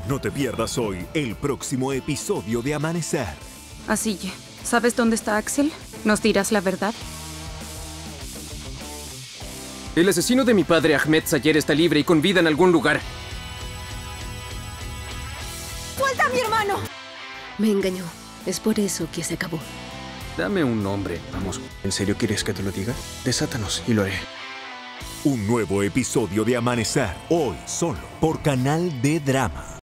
No te pierdas hoy el próximo episodio de Amanecer. Así, ¿sabes dónde está Axel? ¿Nos dirás la verdad? El asesino de mi padre, Ahmed Sayer, está libre y con vida en algún lugar. ¡Suelta a mi hermano! Me engañó. Es por eso que se acabó. Dame un nombre, vamos. ¿En serio quieres que te lo diga? Desátanos y lo haré. Un nuevo episodio de Amanecer, hoy solo por Canal D Drama.